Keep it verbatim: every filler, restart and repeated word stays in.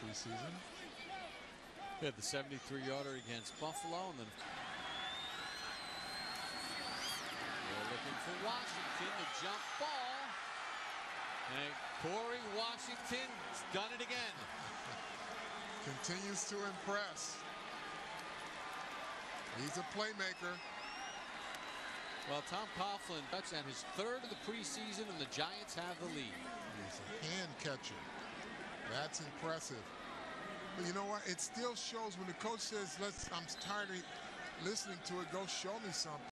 preseason. He had the seventy-three yarder against Buffalo, and then they're looking for Washington, the jump ball. And Corey Washington's done it again. Continues to impress. He's a playmaker. Well, Tom Coughlin touchdown, his third of the preseason, and the Giants have the lead. He's a hand catcher. That's impressive. But you know what? It still shows when the coach says, "Let's." I'm tired of listening to it. Go show me something.